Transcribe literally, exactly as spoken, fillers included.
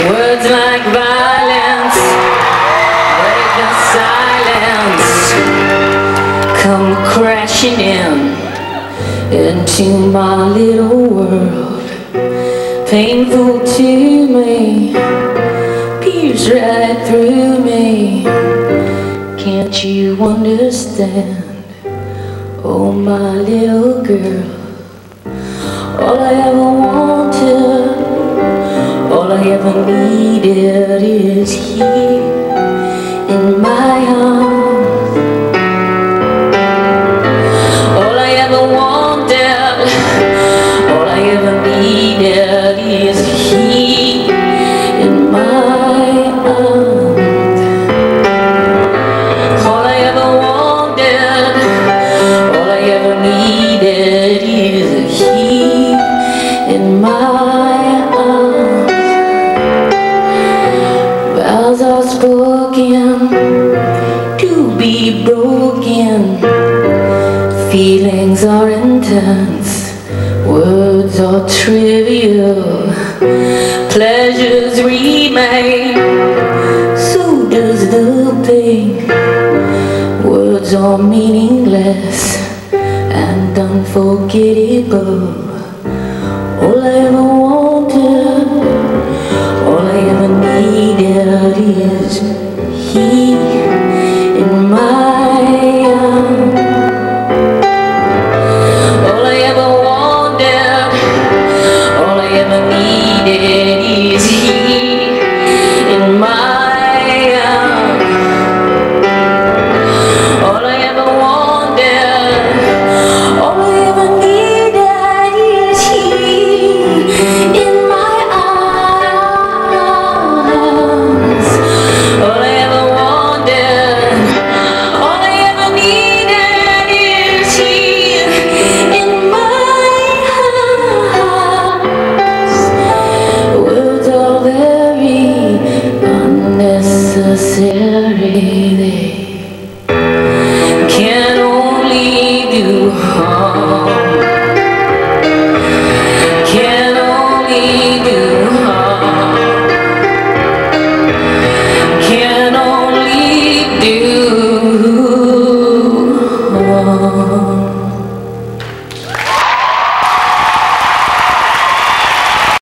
Words like violence break the silence, come crashing in into my little world, painful to me, pierce right through me. Can't you understand? Oh, my little girl, all I ever wanted, all I ever needed is here in my arms. All I ever wanted, all I ever needed is here in my arms. All I ever wanted, all I ever needed is here in my arms. Vows are spoken to be broken, feelings are intense, words are trivial, pleasures remain, so does the pain. Words are meaningless and unforgettable. All I